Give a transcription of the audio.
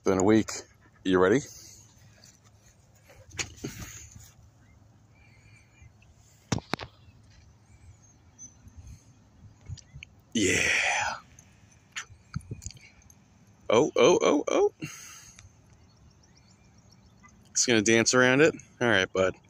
Been a week. You ready? Yeah. Oh. It's gonna dance around it? Alright, bud.